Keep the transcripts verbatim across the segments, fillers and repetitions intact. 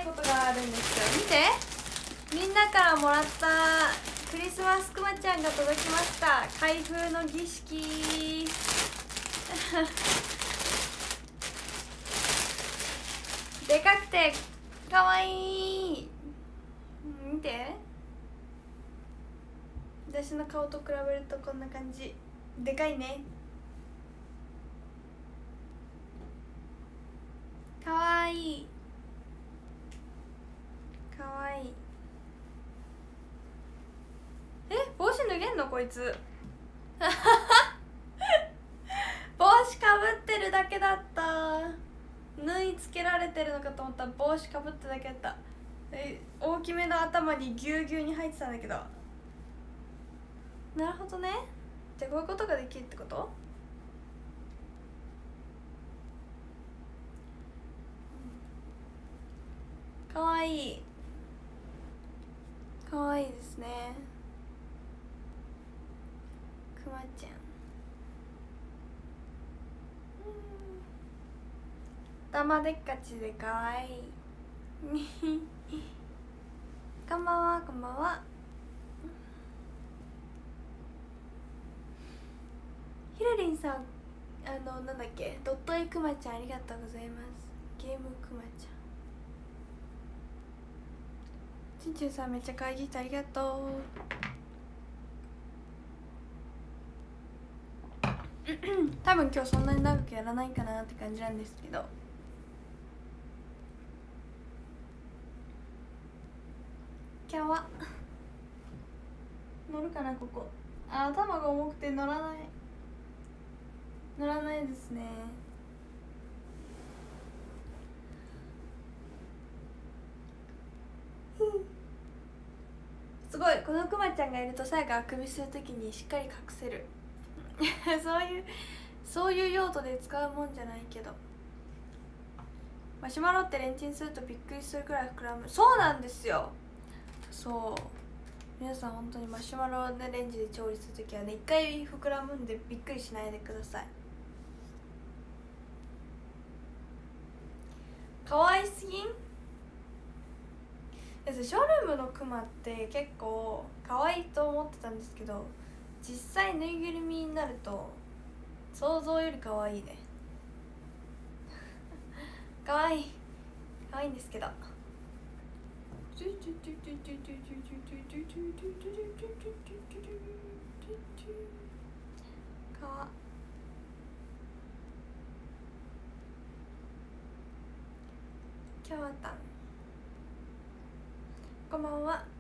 ことがあるんですよ。見て、みんなからもらったクリスマスくまちゃんが届きました。開封の儀式でかくてかわいい。見て、私の顔と比べるとこんな感じ。でかいね。かわいいかわいい。え、帽子脱げんのこいつ帽子かぶってるだけだった。縫い付けられてるのかと思ったら帽子かぶっただけだった。え、大きめの頭にぎゅうぎゅうに入ってたんだけど。なるほどね。じゃあこういうことができるってこと？かわいいかわいいですね。くまちゃん、頭でっかちでかわいいこんばんは、こんばんは。ひらりんさん、あの、なんだっけ、ドット絵くまちゃんありがとうございます。ゲームくまちゃん、ちんちんさんめっちゃ会議してありがとう多分今日そんなに長くやらないかなって感じなんですけど、今日は乗るかな。ここ、あ、頭が重くて乗らない乗らないですね。すごい、このくまちゃんがいるとさやかあくびするときにしっかり隠せるそういうそういう用途で使うもんじゃないけど、マシュマロってレンチンするとびっくりするくらい膨らむ。そうなんですよ。そう、皆さん本当にマシュマロでレンジで調理するときはね、一回膨らむんでびっくりしないでください。かわいすぎん？ショールームのクマって結構可愛いと思ってたんですけど、実際ぬいぐるみになると想像より可愛いね可愛い可愛いんですけど、かわきゃわたん、こんばんは。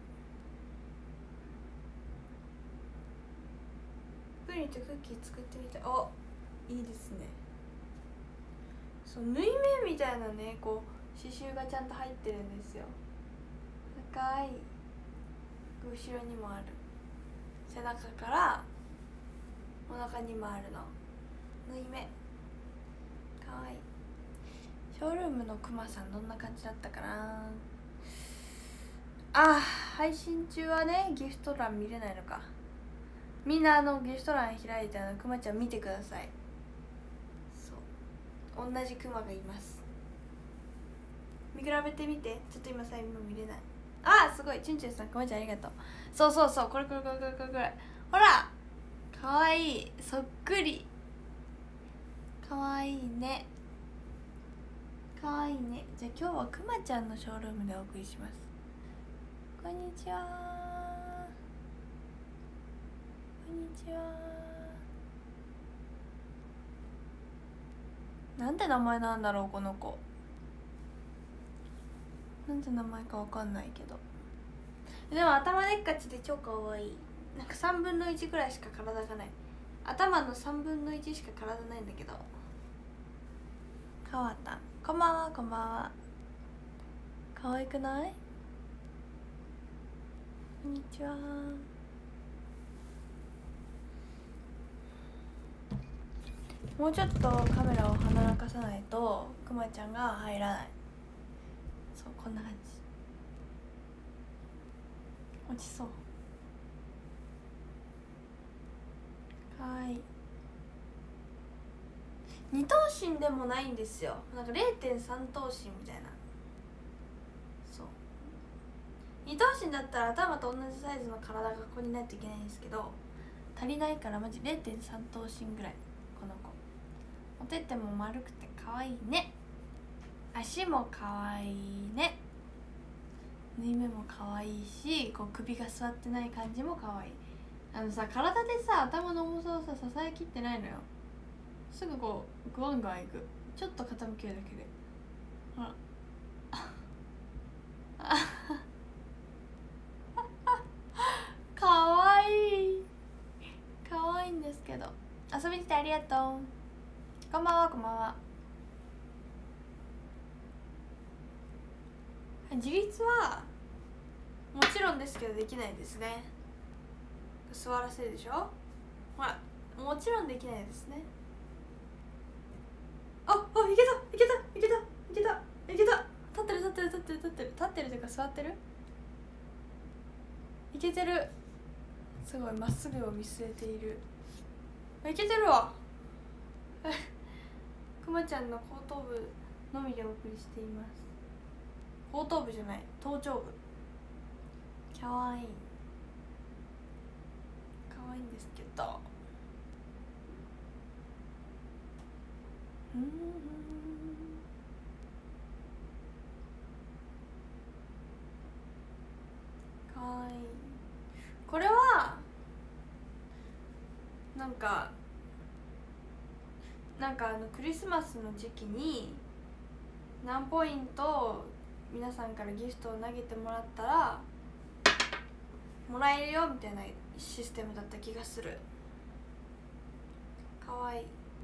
プリンとクッキー作ってみたい。お、いいですね。そう、縫い目みたいなね、こう刺繍がちゃんと入ってるんですよ。高い。後ろにもある。背中からお腹にもあるの縫い目、かわいい。ショールームのクマさんどんな感じだったかなあ。配信中はねギフト欄見れないのか。みんなあのギフト欄開いて、あのクマちゃん見てください。そう、同じクマがいます。見比べてみて。ちょっと今さ、今見れない。あー、すごい。チュンチュンさん、クマちゃんありがとう。そうそうそう、これこれこれこれこれこれ、ほらかわいい、そっくり。かわいいね、かわいいね。じゃあ今日はくまちゃんのショールームでお送りします。こんにちは、こんにちは。なんて名前なんだろうこの子。なんて名前かわかんないけど、でも頭でっかちで超かわいい。なんかさんぶんのいちくらいしか体がない。頭のさんぶんのいちしか体ないんだけど。かわたん、こんばんは、こんばんは。かわいくない？こんにちは。もうちょっとカメラを離かさないとくまちゃんが入らない。そう、こんな感じ。落ちそう。かわいい。二頭身でもないんですよ。なんか れいてんさん 頭身みたいな。 二頭身だったら頭と同じサイズの体がここにないといけないんですけど、足りないからマジ れいてんさん 頭身ぐらい。この子おてても丸くて可愛いね。足も可愛いね。縫い目も可愛いし、こう首が座ってない感じも可愛い。あのさ、体でさ頭の重さをさ支えきってないのよ。すぐこうグワングワンいく。ちょっと傾けるだけでほらかわいいかわいいんですけど。遊びに来てありがとう。こんばんは。こんばんは。自立はもちろんですけどできないですね。座らせるでしょ。ほらもちろんできないですね。あ、あ、いけたいけたいけたいけたいけた。立ってる立ってる立ってる立ってる立ってるというか座ってる。いけてる。すごいまっすぐを見据えている。いけてるわくまちゃんの後頭部のみでお送りしています。後頭部じゃない、頭頂部。かわいいかわいいんですけど、うんかわいい。これはなんかなんかあのクリスマスの時期に何ポイント皆さんからギフトを投げてもらったらもらえるよみたいなシステムだった気がする。かわいい。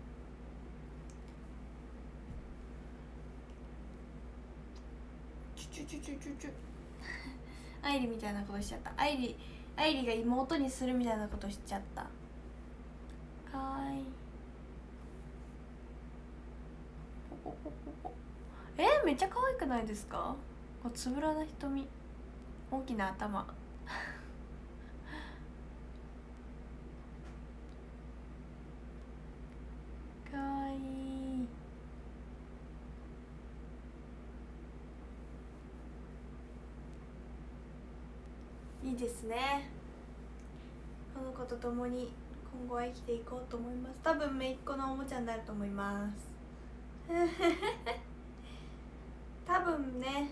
チュチュチュチュチュチュ愛理みたいなことしちゃった。愛理愛理が妹にするみたいなことしちゃった。かわいい。ポポポポポ。えー、めっちゃ可愛くないですか。こうつぶらな瞳、大きな頭かわいい。いいですね。この子と共に今後は生きていこうと思います。多分めいっ子のおもちゃになると思います多分ね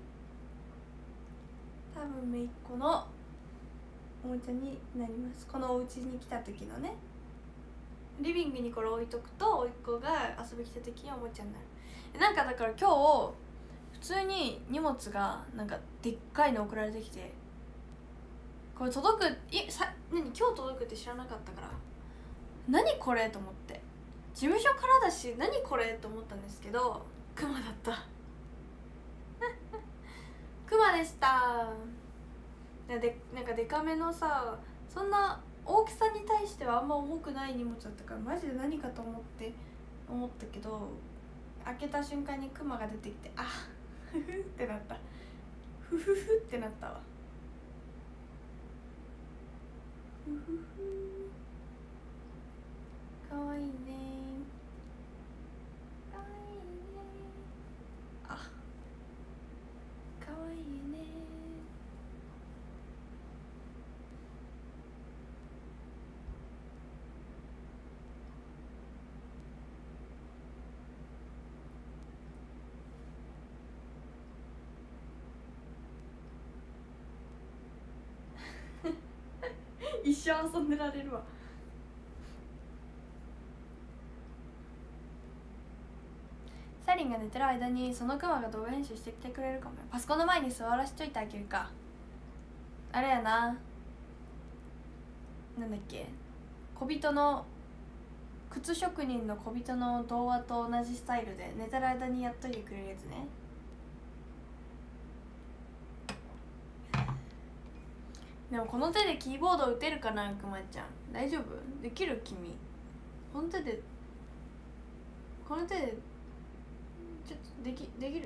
多分めいっ子のおもちゃになります。このお家に来た時のね、リビングにこれ置いとくとおいっ子が遊び来た時におもちゃになる。なんかだから今日普通に荷物がなんかでっかいの送られてきて、これ届くいさ何今日届くって知らなかったから、何これと思って、事務所からだし何これと思ったんですけど、クマだったクマでした。でなんかデカめのさ、そんな大きさに対してはあんま重くない荷物だったからマジで何かと思って思ったけど、開けた瞬間にクマが出てきて、あふふってなった。ふふふってなったわ。ふふふかわいいねかわいいね。あかわいいね一生遊んでられるわ。サリンが寝てる間にそのクマが動画編集してきてくれるかもよ。パソコンの前に座らしといてあげるか。あれやな、なんだっけ、小人の靴職人の小人の童話と同じスタイルで寝てる間にやっといてくれるやつね。でもこの手でキーボード打てるかな、くまちゃん。大丈夫？できる？君この手でこの手でちょっとできできる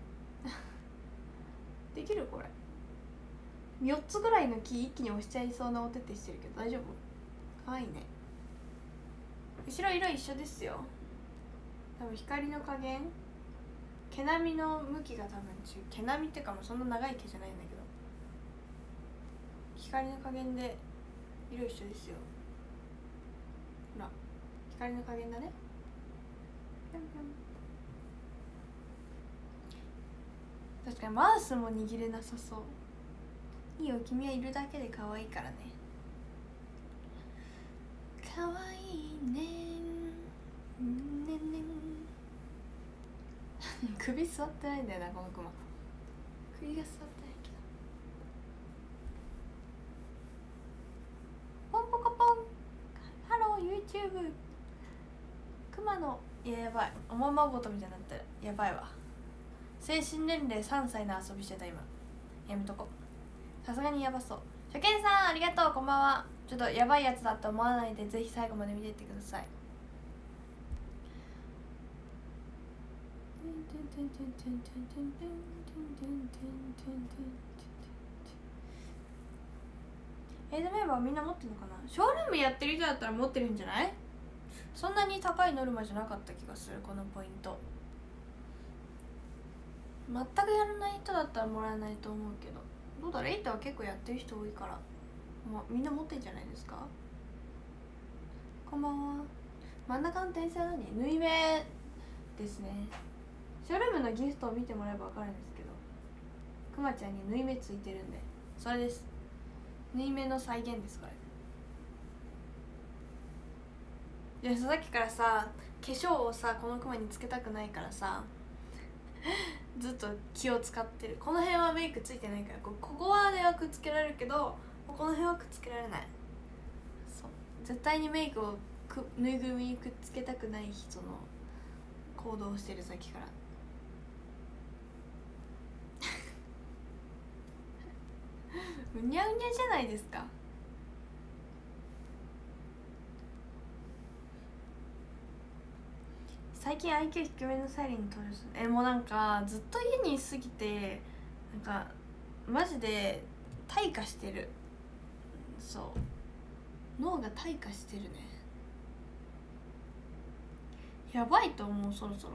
できる？これよっつぐらいのキー一気に押しちゃいそうなお手手してるけど大丈夫？かわいいね。後ろ色一緒ですよ。多分光の加減、毛並みの向きが多分違う。毛並みっていうかもうそんな長い毛じゃないんだけど光の加減で色一緒ですよ。ほら光の加減だね。ぴょんぴょん。確かにマウスも握れなさそう。いいよ、君はいるだけで可愛いからね。可愛いねんねんねん首座ってないんだよなこのクマ。首が座ってないけど。ポンポコポン。ハロー YouTube。クマの、いややばい、おままごとみたいになってる。やばいわ。精神年齢さんさいの遊びしてた今。やめとこ。さすがにやばそう。初見さんありがとう、こんばんは。ちょっとやばいやつだと思わないでぜひ最後まで見ていってください。エイドメンバーみんな持ってるのかな。ショールームやってる人だったら持ってるんじゃない。そんなに高いノルマじゃなかった気がするこのポイント。全くやらない人だったらもらえないと思うけど、どうだろう。エイトは結構やってる人多いから、まあ、みんな持ってんじゃないですか。こんばんは。真ん中の点線は何？縫い目ですね。ショールームのギフトを見てもらえば分かるんですけど、くまちゃんに縫い目ついてるんで、それです。縫い目の再現です。これでさっきからさ、化粧をさこのくまにつけたくないからさずっと気を使ってる。この辺はメイクついてないから、ここはではくっつけられるけど、この辺はくっつけられない。そう、絶対にメイクをくぬいぐるみにくっつけたくない人の行動をしてるさっきからうにゃうにゃじゃないですか。最近 アイキュー 低めのサイレンに登場する。えもうなんかずっと家にいすぎて、なんかマジで退化してる。そう脳が退化してるね。やばいと思う。そろそろ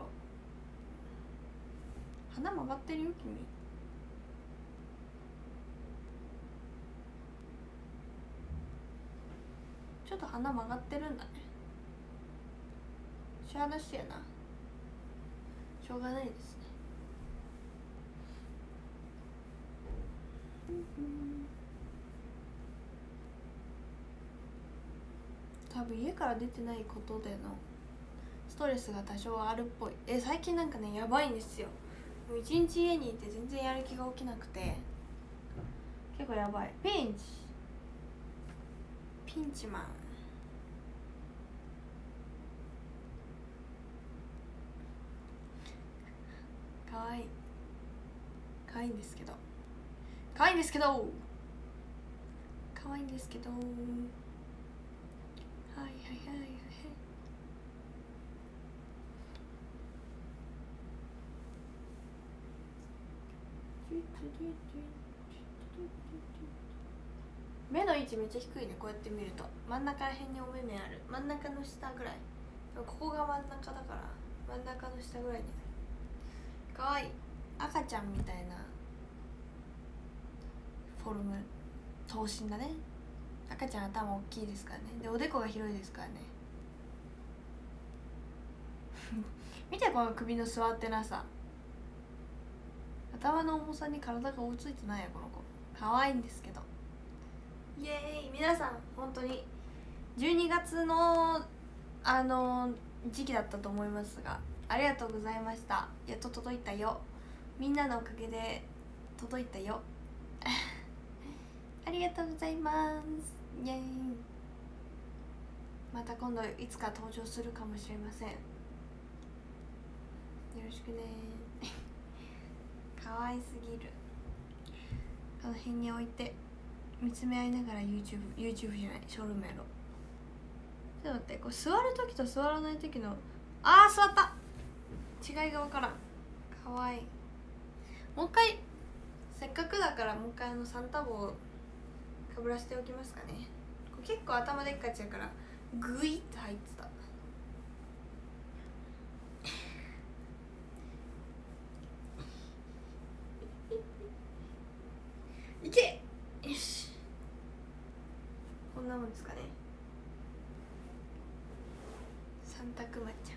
鼻曲がってるよ君。ちょっと鼻曲がってるんだね。しゃあなしやな。しょうがないですね。多分家から出てないことでのストレスが多少あるっぽい。え最近なんかねやばいんですよ。もう一日家にいて全然やる気が起きなくて、結構やばい。ピンチピンチマン。かわいいかわいいんですけどかわいいんですけどかわいいんですけどはいはいはいはい。目の位置めっちゃ低いね。こうやって見ると真ん中ら辺にお目目ある。真ん中の下ぐらい。ここが真ん中だから真ん中の下ぐらいにある。かわいい。赤ちゃんみたいなフォルム、頭身だね。赤ちゃん頭大きいですからね。でおでこが広いですからね見てこの首の座ってなさ。頭の重さに体が追いついてないよこの子。可愛いんですけど。イエーイ。皆さん本当にじゅうにがつのあの時期だったと思いますが、ありがとうございました。やっと届いたよ。みんなのおかげで届いたよありがとうございます。イエーイ。また今度いつか登場するかもしれません。よろしくね可愛すぎる。この辺に置いて見つめ合いながら YouTube, YouTube じゃないショールームやろう。ちょっと待って、こう座る時と座らない時のあー座った違いが分からん。かわいい。もう一回せっかくだからもう一回あのサンタ帽をかぶらせておきますかね。これ結構頭でっかちやからグイって入ってた。いけ。よしですかね。サンタクマちゃん。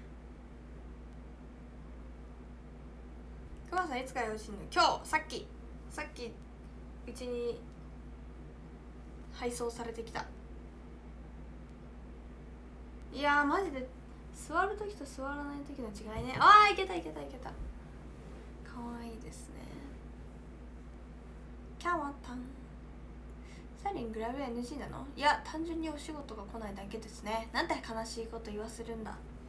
クマさんいつからよろしいの？今日さっきさっきうちに配送されてきた。いやーマジで座る時と座らない時の違いね。ああいけたいけたいけた。かわいいですね。キャワタン。サリングラビア エヌジー なの？いや単純にお仕事が来ないだけですね。なんて悲しいこと言わせるんだ。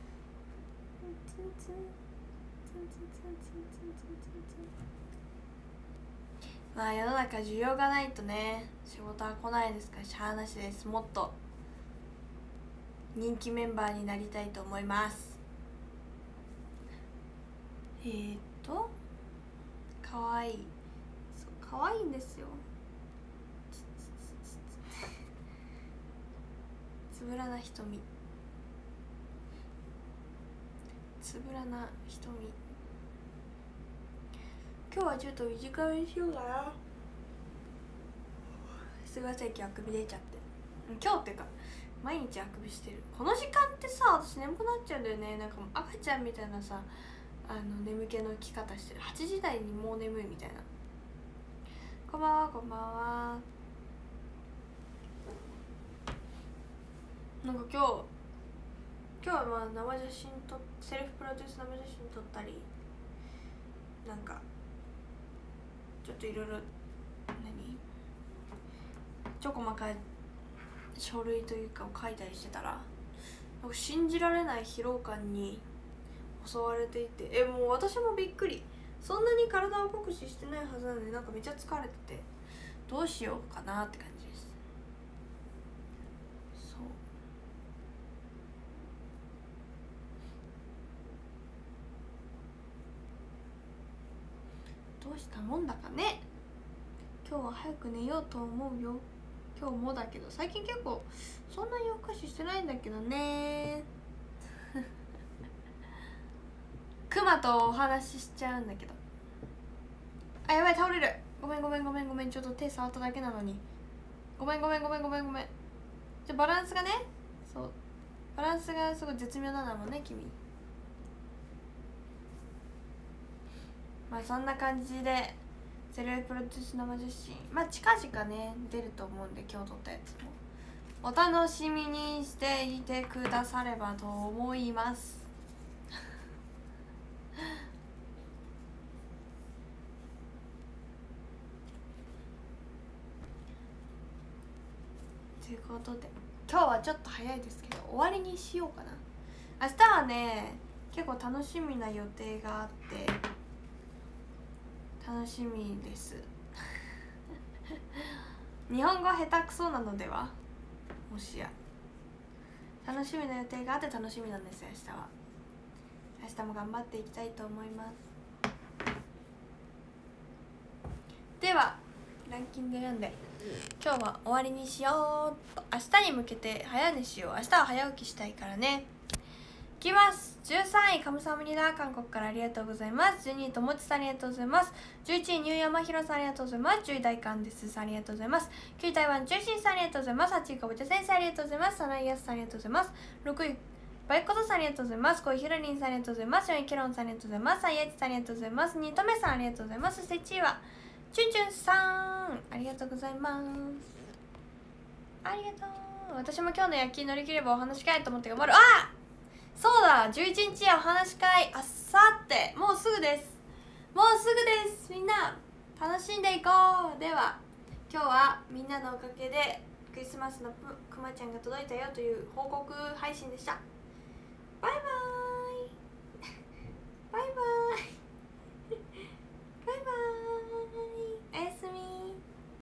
まあ世の中需要がないとね仕事は来ないですからしゃあなしです。もっと人気メンバーになりたいと思います。えーっとかわいい。そうかわいいんですよ。つぶらな瞳、つぶらな瞳。今日はちょっと短めにしようかな。すみません今日あくび出ちゃって。今日っていうか毎日あくびしてる。この時間ってさ私眠くなっちゃうんだよね。なんかもう赤ちゃんみたいなさあの眠気のき方してる。はちじ台にもう眠いみたいな。こんばんはこんばんは。なんか今日今日はまあ生写真とセルフプロデュース生写真撮ったりなんかちょっといろいろ何ちょこまかい書類というかを書いたりしてたらなんか信じられない疲労感に襲われていて、えもう私もびっくり。そんなに体を酷使してないはずなのになんかめっちゃ疲れててどうしようかなって感じです。どうしたもんだかね。今日は早く寝ようと思うよ。今日もだけど最近結構そんなに夜更かししてないんだけどね。クマとお話ししちゃうんだけど、あやばい倒れる。ごめんごめんごめんごめんちょっと手触っただけなのにごめんごめんごめんごめんごめん。じゃバランスがねそうバランスがすごい絶妙なのもんね君。まあそんな感じでセルフプロデュース生写真まあ近々ね出ると思うんで今日撮ったやつもお楽しみにしていてくださればと思います。ということで今日はちょっと早いですけど終わりにしようかな。明日はね結構楽しみな予定があって楽しみです。日本語下手くそなのではもしや楽しみな予定があって楽しみなんですよ。明日は明日も頑張っていきたいと思います。ではランキング読んで今日は終わりにしよう。明日に向けて早寝しよう。明日は早起きしたいからね。いきます。じゅうさんいカムサムニダ韓国からありがとうございます。じゅうにいともちさんありがとうございます。じゅういちいニューヤマヒロさんありがとうございます。じゅうい大韓ですさんありがとうございます。きゅうい台湾中心さんありがとうございます。はちいかぼちゃ先生ありがとうございます。さないやすさんありがとうございます。ろくいバイコトさんありがとうございます。ごいひろりんさんありがとうございます。よんいケロンさんありがとうございます。さんいやちさんありがとうございます。にいとめさんありがとうございます。そしていちいはチュンチュンさんありがとうございます。ありがとう。私も今日の夜勤乗り切ればお話し会と思って頑張る。あそうだじゅういちにちはお話し会あさってもうすぐです。もうすぐです。みんな楽しんでいこう。では今日はみんなのおかげでクリスマスのくまちゃんが届いたよという報告配信でした。